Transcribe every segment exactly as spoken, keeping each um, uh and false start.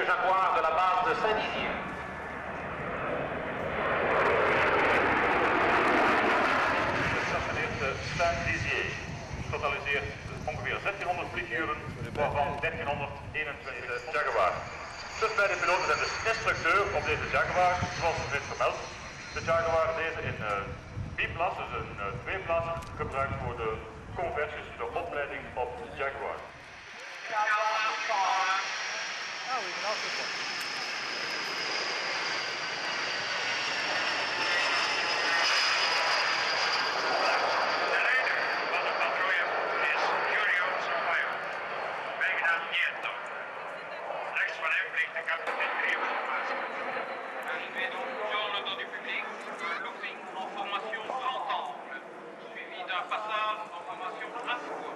Jaguars de la base de Saint-Dizier. Gestationeerd Saint-Dizier totaliseert ongeveer zestienhonderd vlieguren, waarvan dertienhonderd eenentwintig Jaguar. Dus bij de piloten zijn de instructeur op deze Jaguar, zoals net vermeld. De Jaguar deze in uh, biplaats, dus een uh, tweeplaats, gebruikt voor de conversies, de opleiding op Jaguar. Oh, we can also play. De leider van de patrouille is Giulio Sampaio. Bijgenaamd Niento. Rechts van hem vliegt de kapitein Grégoire Maas. Arrivé donc sur l'auto du public, un looping en formation grand angle, suivi d'un passage en formation ascua.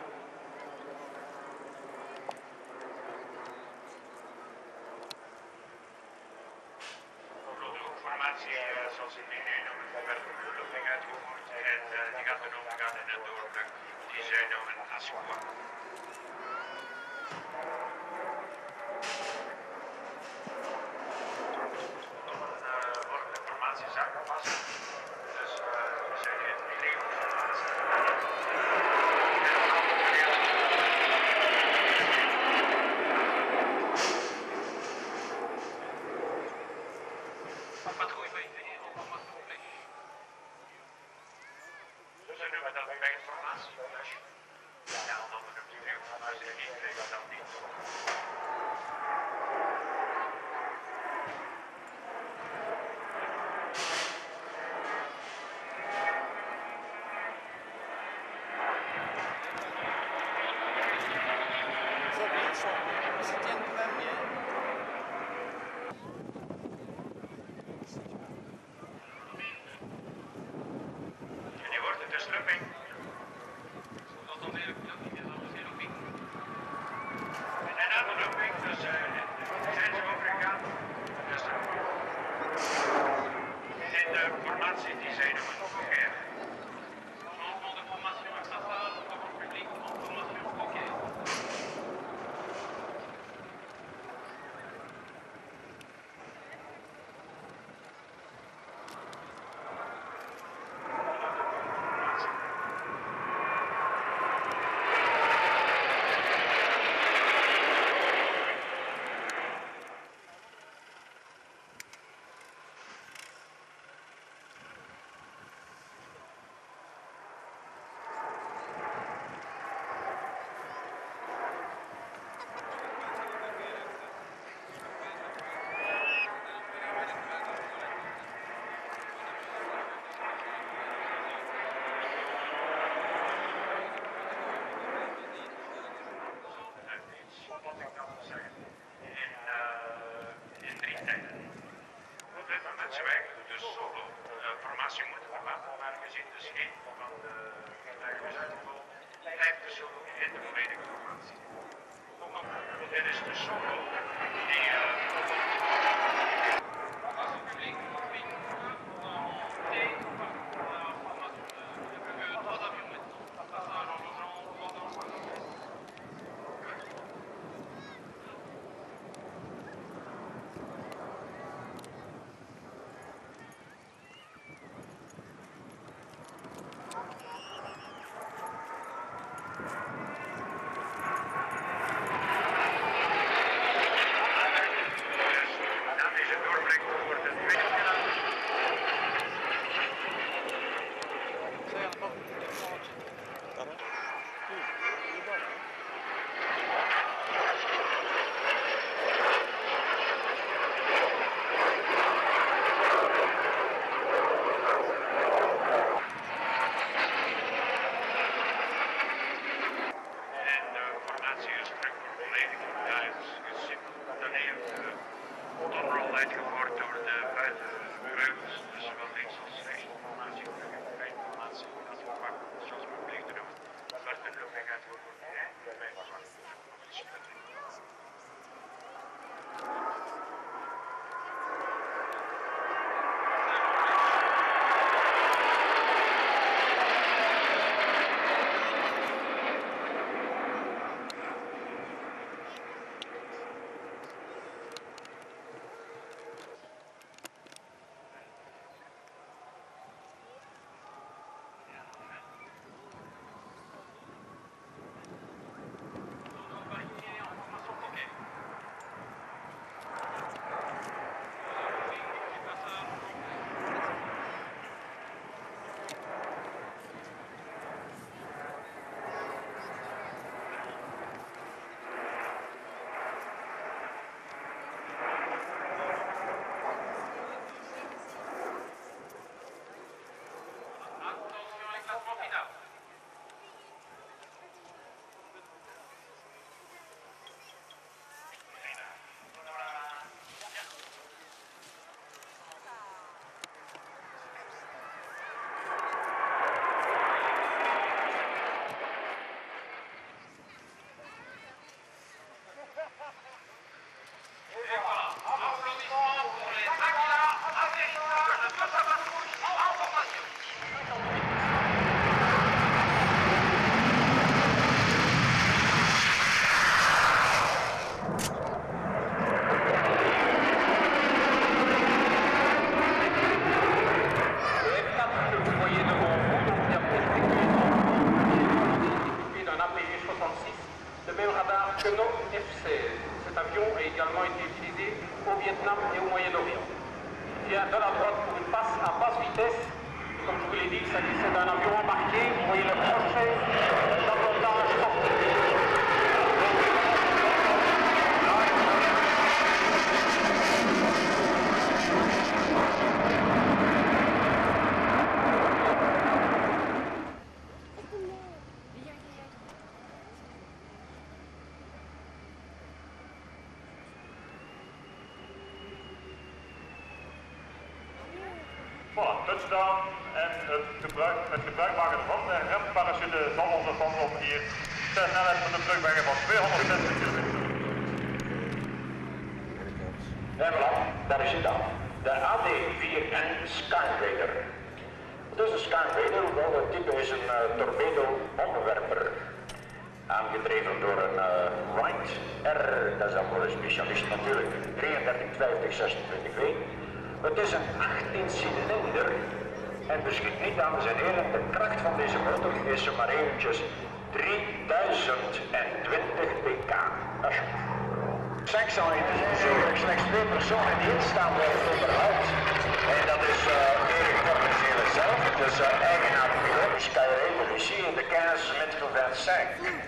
Formatie zoals ik die nu noem, werd de looping uitgevoerd en uh, die gaat dan overgaan in een doorbrug die zij noemen ascua. Zaken passen. Dus uh, we zijn in het regioformatie. Patrouille veillée en formation flèche. Dus we noemen dat bij informatie flèche. Ja, dan noemen we het regioformatie en niet flèche dan niet. Ils se tiennent quand même bien. En nu wordt het dus looping. Vous entendez le pilote qui vient d'annoncer looping. En na de looping, dus uh, zijn ze overgegaan. Dus in de formatie die zij noemen Fokker. Changement de formation et passage au grand public en formation Fokker. Wat ik dan wil zeggen, in, uh, in drie tijden. Op dit moment zijn wij de solo uh, formatie moeten verwachten, maar gezien de scheep van de vliegtuigen is uitgevallen, blijft de solo in de volledige formatie. Dit is de solo die uh, Formation publique, looping en T, formation de plus que trois avions maintenant. Passage en logeant, trois dans na deze Vietnam et au Moyen-Orient. Il vient de la droite pour une passe à basse vitesse. Comme je vous l'ai dit, il s'agissait d'un avion embarqué. Vous voyez le crochet d'abordage sorti. Voilà, touchdown en het gebruik, het gebruik maken van de remparachute zal ons ervan om hier de snelheid van de terugbrengen van tweehonderdzestig kilometer. En voilà, daar is het dan. De A D vier N Skyraider. Het is een Skyraider, hoewel het type is een uh, torpedo-bommenwerper. Aangedreven door een uh, Wright R, dat is dan voor een specialist natuurlijk, drieëndertig vijftig zesentwintig V. Het is een achttien cilinder en beschikt niet, dames en heren, de kracht van deze motor is maar eventjes drieduizend twintig pk. Saxon is natuurlijk slechts twee personen die in staan worden onderhoud. En dat is uh, Erik Cornezele zelf, dus uh, eigenaar piloot Skyraider ici in de quinze mètres vingt-cinq.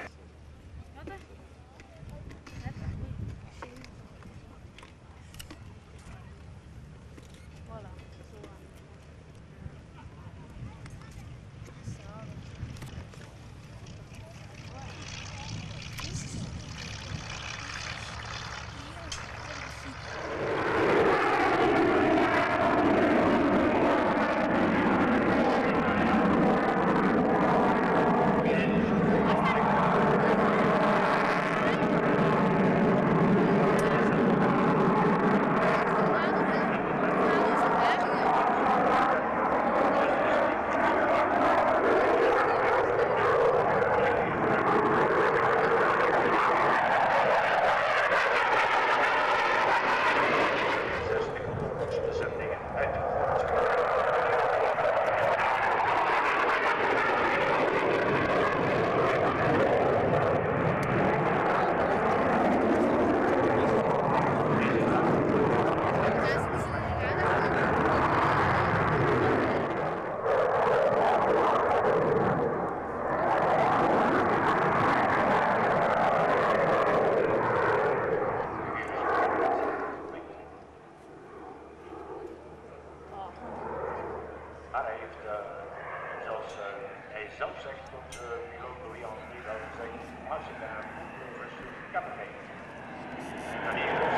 Maar hij heeft, uh, zoals uh, hij zelf zegt, onze piloot Louis Henri wel gezegd, hartstikke goed capitaine. En hier is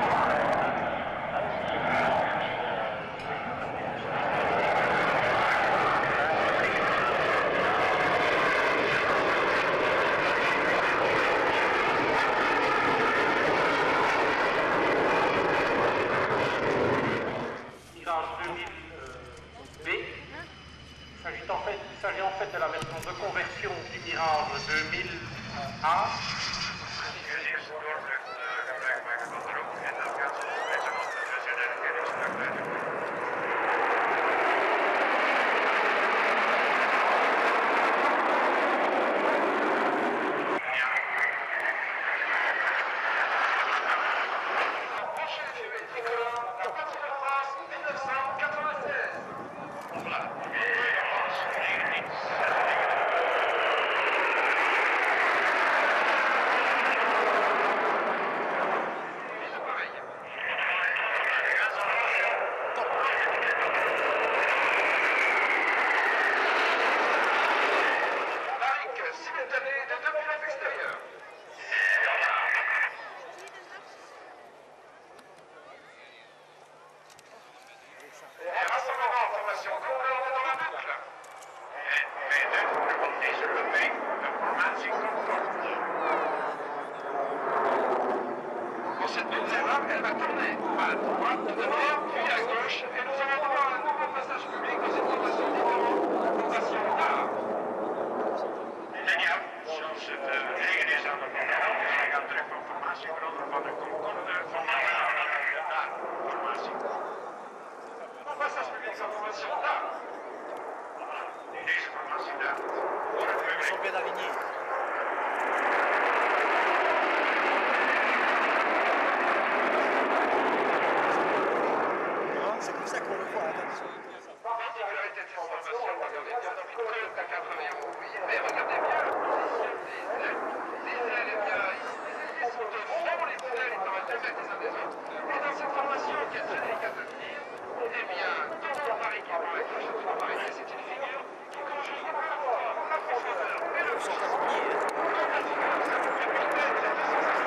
Il s'agit en fait de la version de conversion du Mirage deux mille A. formation, regardez bien dans les trucs à quatre avions. Mais regardez bien la position des ailes. Les ailes, eh bien, ici, les ailiers sont devant les ailes étant à deux mètres les uns des autres. Et dans cette formation qui est très délicate à tenir, eh bien, tout l'appareil qui est dans la cloche, tout l'appareil, c'est une figure qui conjugue à la fois la profondeur et le sens. Comme la figure, ça vous fait une tête, les deux sensations.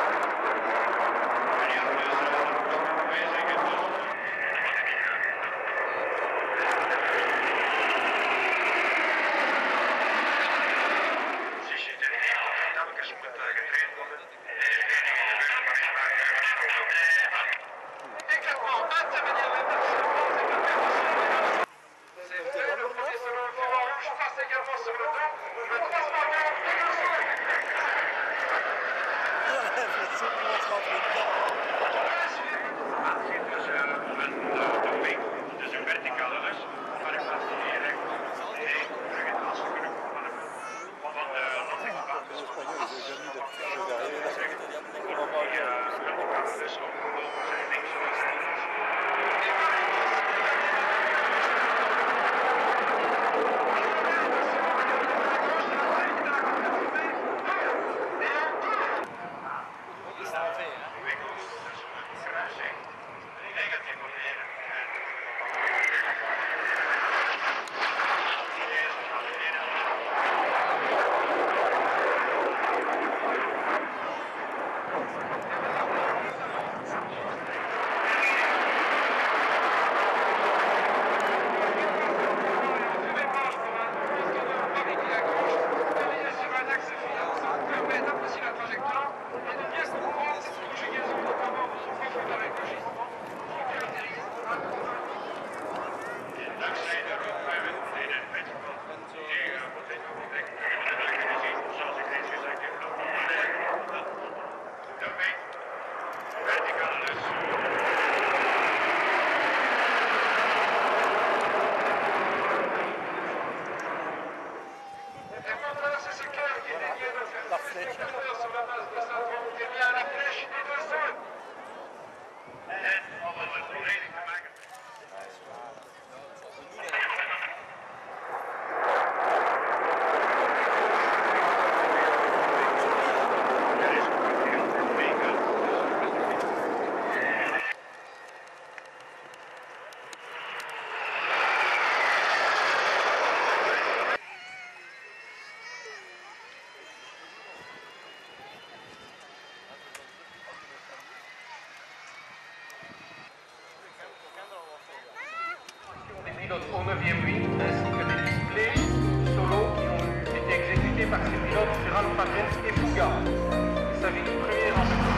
Au neuvième huit, ainsi que des displays solo qui ont été exécutés par ces pilotes sur Alpha Jet et Fuga. Il s'agit du premier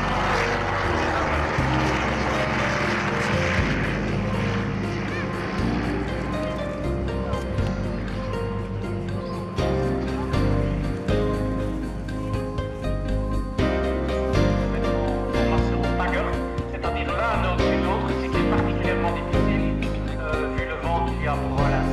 c'est-à-dire l'un au-dessus de l'autre, ce qui est particulièrement difficile euh, vu le vent qu'il y a pour l'instant.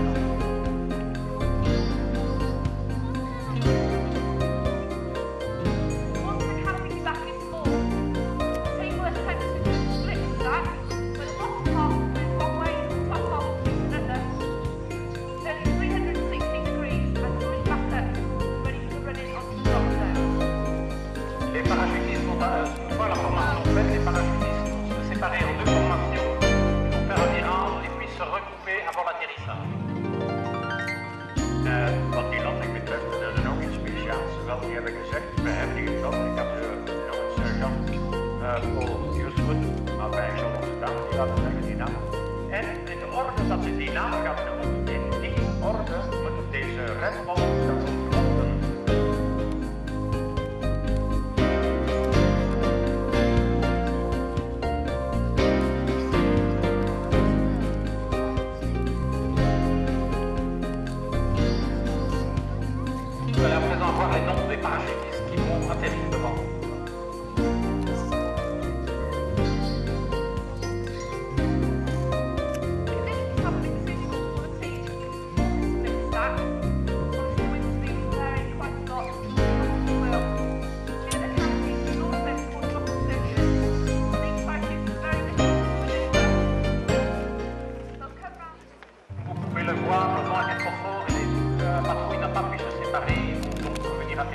Les parachutistes vont une fois la formation faite, les parachutistes vont se séparer en deux formations pour faire un virage et puis se regrouper avant l'atterrissage.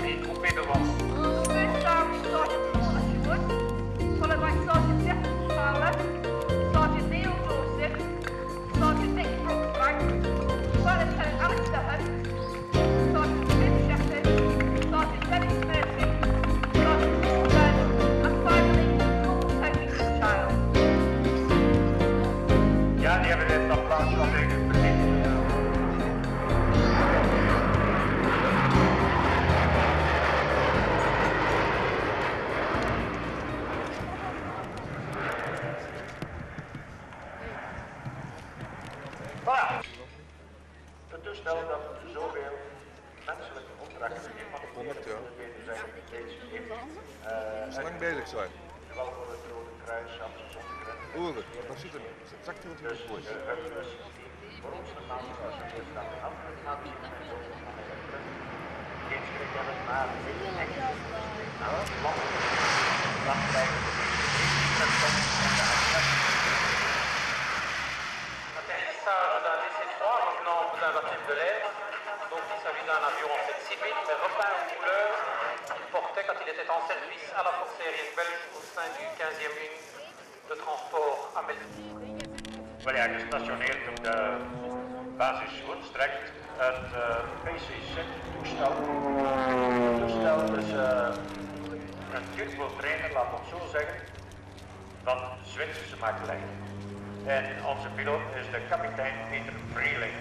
est groupé devant. First Sergeant Sergeant Paul Ashwood, followed by Sergeant Jefferson Fowler, Sergeant Neil Dorset, Sergeant Nick Brooksbank, Fire Lieutenant Alistair Hunt, Sergeant Smith Shepherd, Sergeant Dennis Murphy, Sergeant Paul Dunn, and finally Corporal Tony Goodchild. Ja, die hebben dit applaus wel tegen verdiend. Voilà. Het toestel dat zoveel menselijke opdrachten heeft, maar honderd, ja. zijn steeds heeft. Is lang bezig zijn. Zowel voor het Rode Kruis als zonder grenzen. Oren, dat zit er exact wat Dus in voor. de huismus die voor ons normaal geassureerd staan en altijd gaat zien en zo van de terug. Geen schrik hebben, maar dit is echt aan het land. Dan krijgen we de Atterrissage d'un D C trois revenant d'un baptême de l'air. Donc il s'agit d'un avion en fait civil mais repeint aux couleurs qu'il portait quand il était en service à la force aérienne belge au sein du quinzième ligne de transport à Melbourne. Wel ja, gestationeerd op de basis Woensdrecht, het uh, P C Z-toestel. Het toestel is uh, een turbotrainer, laat ons zo zeggen, van Zwitserse makelij. En onze piloot is de kapitein Peter Vreeling.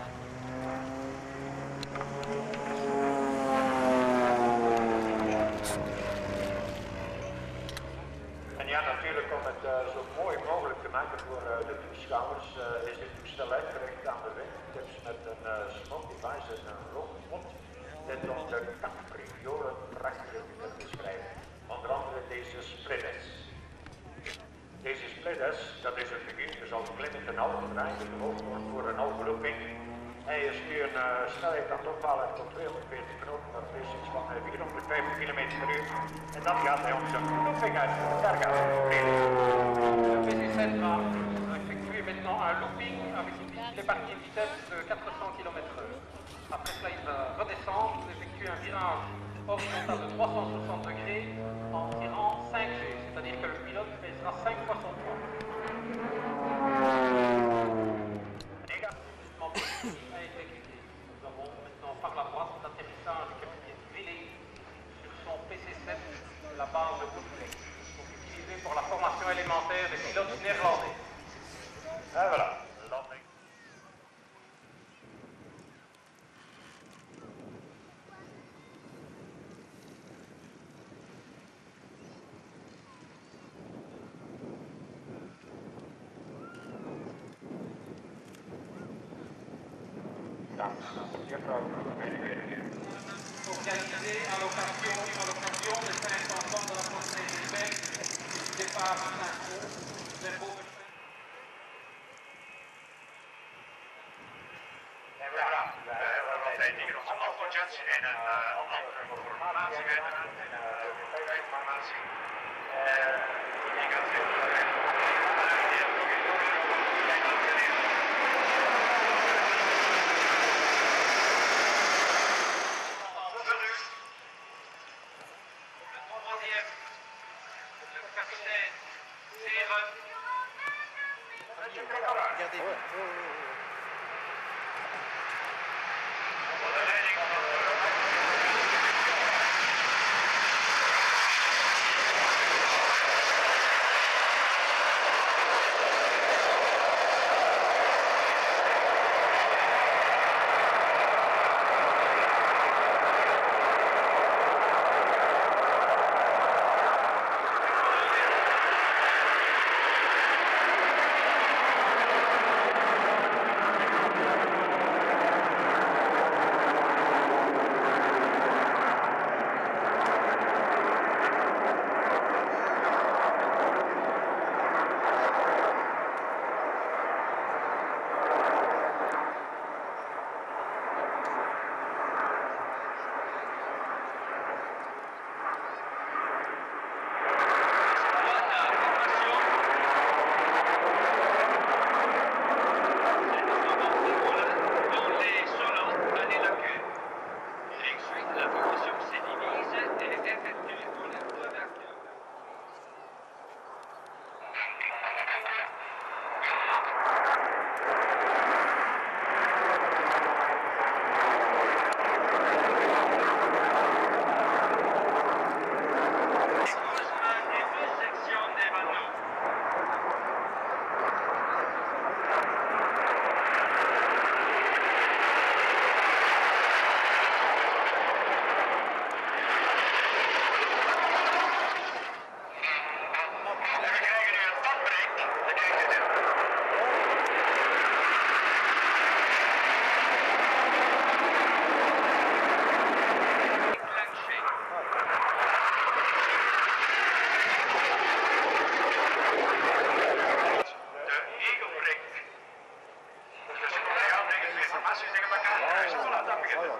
En ja, natuurlijk om het uh, zo mooi mogelijk te maken voor uh, de toeschouwers uh, is dit toestel uitgereikt aan de wingtips met een uh, smoke device en een rookpot. Dit om de capriolen prachtig te beschrijven. Onder andere deze splitters. Deze splitters, dat is het begin, je zal klimmen ten halve draaien, gevolgd wordt voor een halve looping. En je stuurt een uh, snelheid aan het ophalen tot tweehonderdveertig knopen, dat is iets van uh, vierhonderdvijftig kilometer per uur. En dan gaat hij onze looping uit. Daar gaat hij. Le P C sept va effectuer maintenant un looping avec une il est parti une vitesse de quatre cents kilomètres heure. Après cela, il va redescendre, effectuer un virage horizontal de trois cent soixante degrés en tirant cinq G, c'est-à-dire que le pilote pèsera cinq fois son poids. A exécuté. Nous avons maintenant par la droite l'atterrissage du capitaine Vélé sur son P C sept de la base de Woodley, donc utilisé pour la formation élémentaire des pilotes néerlandais. En voilà, landing. Organisé à l'occasion, à l'occasion des cinq cents ans de la force aérienne belge, du départ à Saint-Cloud vers Beauvechain. En voilà, we eindigen onze autojets in een uh, andere formatiewedstrijd en uh, informatie. Die gaat zich formaties tegen elkaar. Ja, zo laat dat beginnen.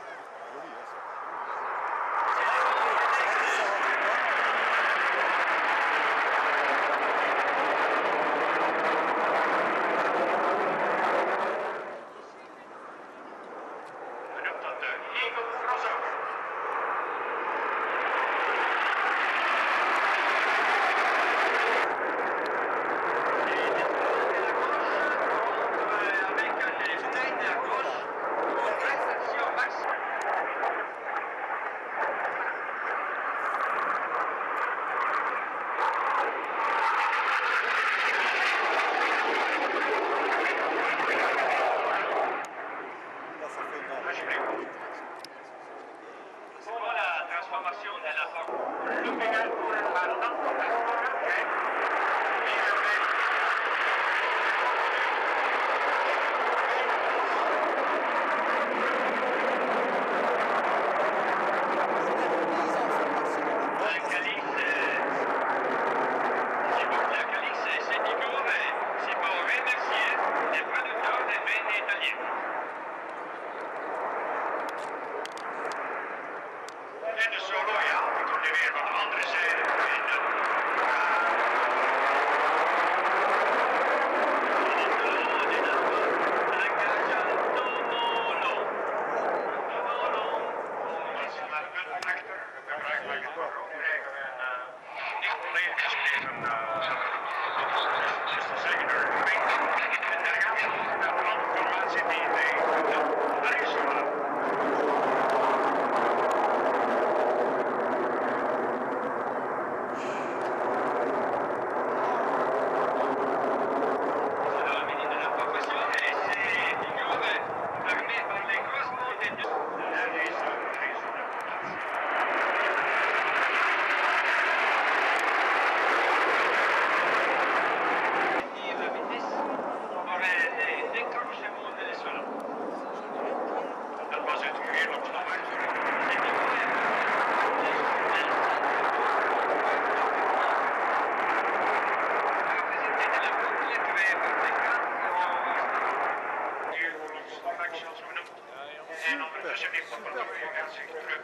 En ondertussen heeft Papandreou zich terug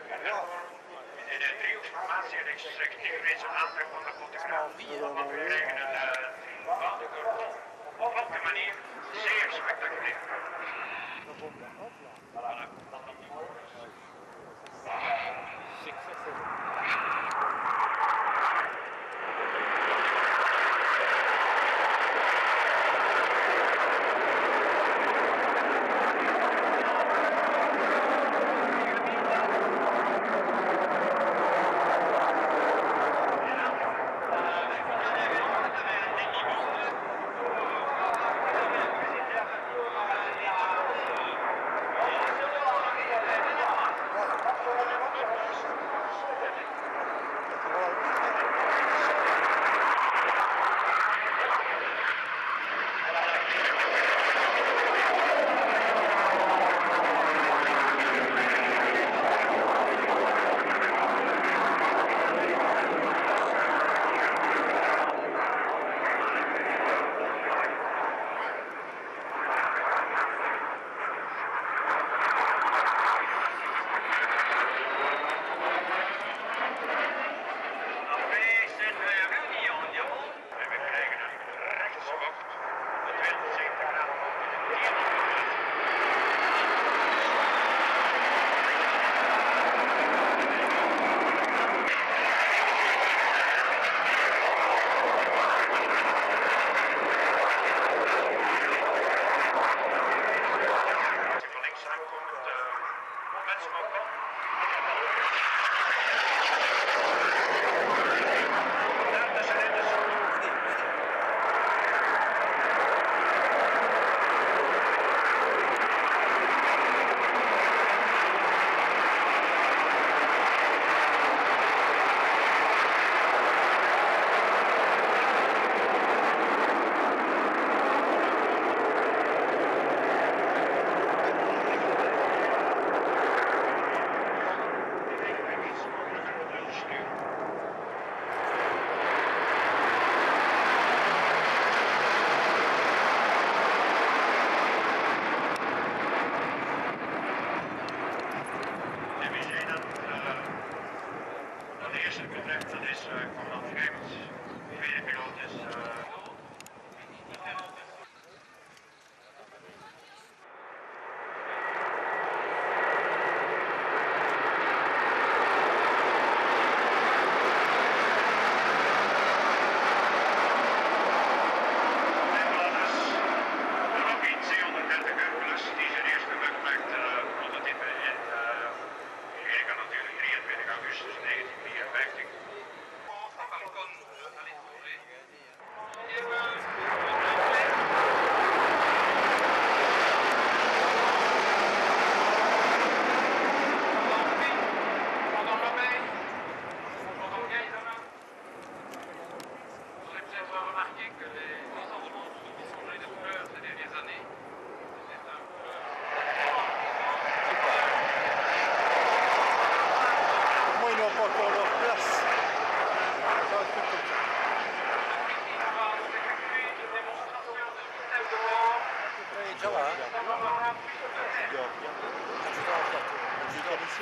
in de driehoeksformatie richting reeds een aanpak van de fotograaf. Want we krijgen een uh, op op de manier zeer spectaculair.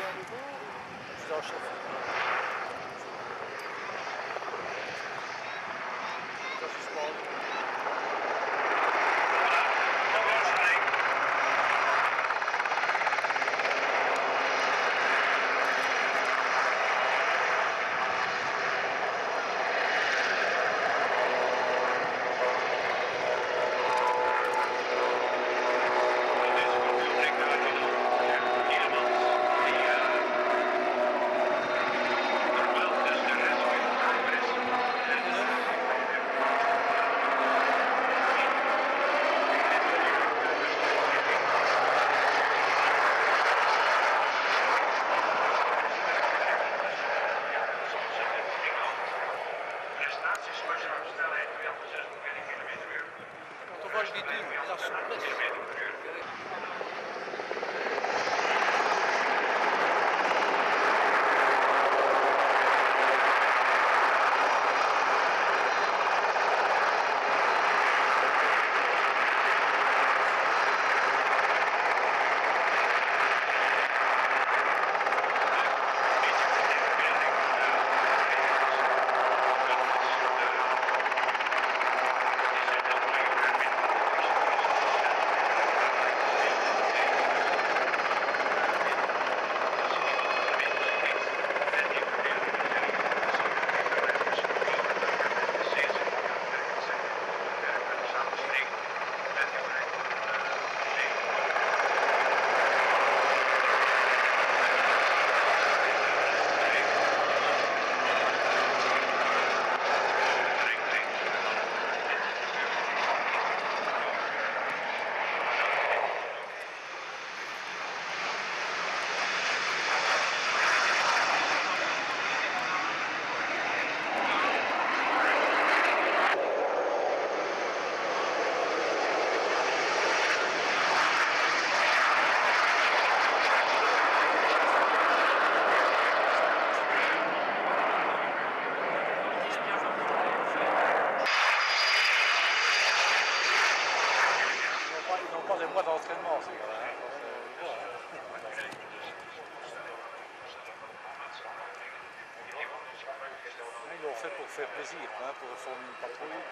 Faire plaisir, hein, pour former une patrouille.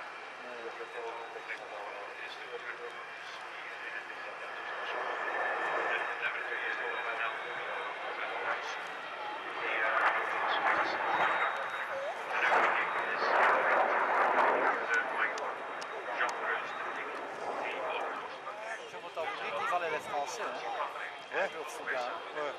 Je vous t'en dis qu'il fallait les Français, hein. Ouais. Au Soudan. Ouais.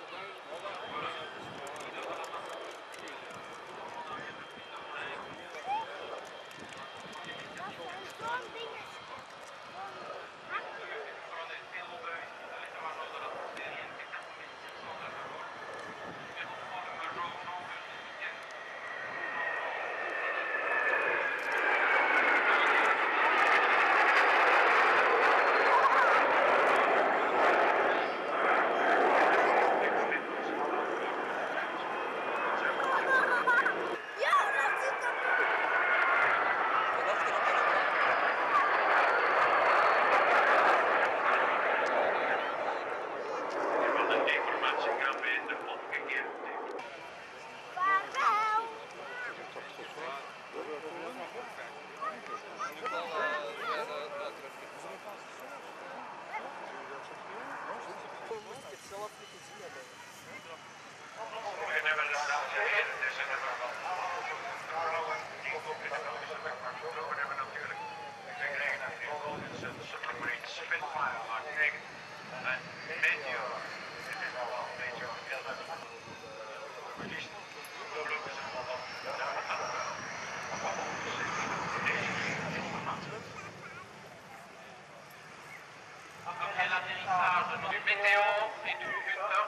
Du météo et du Hunter.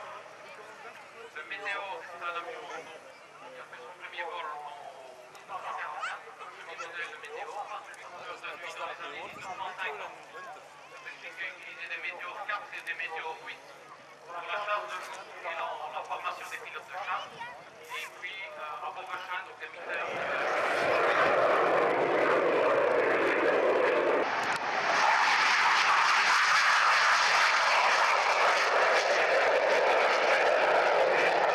Le météo, c'est un avion qui a fait son premier vol en mille neuf cent quarante-quatre, le premier modèle de météo, celui qu'on a aujourd'hui dans les années mille neuf cent cinquante. Celui qui a utilisé des météos quatre et des météos huit pour la charge de l'eau et la, la formation des pilotes de chasse. Et puis euh, à Beaubachin, donc les militaires. Thank you.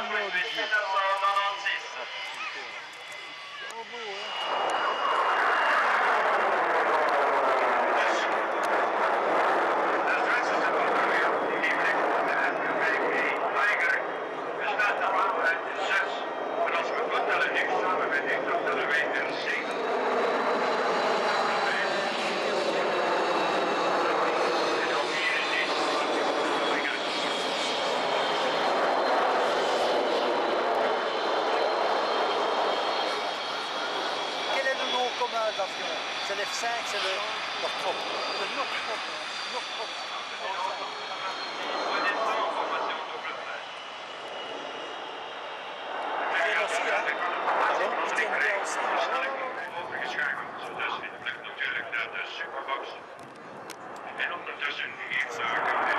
Olivier. sept cent quatre-vingt-six. Oh beau, hein. De Zwitserse brandweer die brengt de F K vijf E Tiger bestaat daarvan uit zes. En als we optellen heeft samen met dit, dan tellen wij er zeven. En ook hier in deze Tiger. Quel est le nom commun de l'avion? C'est l'F cinq, c'est le Northrop. Le Northrop. Northrop. Redescend en formation double flèche. Bien aussi, hè? Pardon? Die tiennent bien aussi. Overgeschakeld, dus in de vlucht natuurlijk naar de Superbox. En ondertussen hier zaken en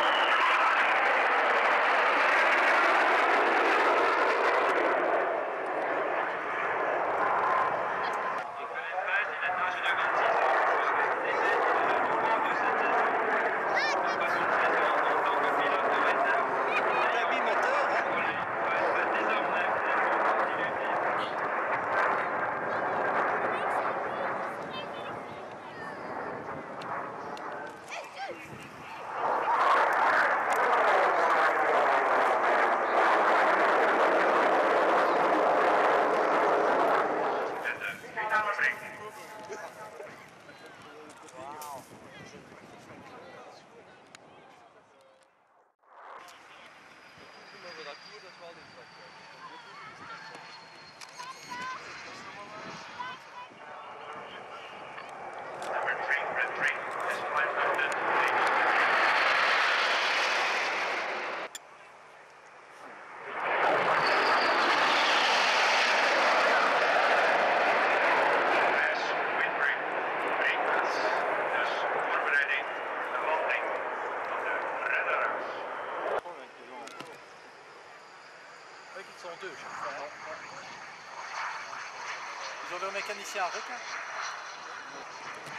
Un bimoteur, hein? finale break. Number three, red three, is five hundred feet. Pass, windbreak, breakpass. Dus voorbereiding, de landing van de Redderhuis. Oui, ils sont deux chaque fois. Ils ont leur mécanicien en requin.